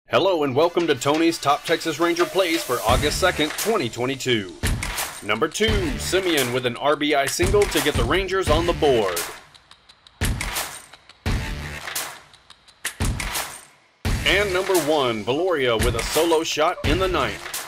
Hello and welcome to Tony's Top Texas Ranger Plays for August 2nd, 2022. Number 2, Semien with an RBI single to get the Rangers on the board. And number 1, Viloria with a solo shot in the ninth.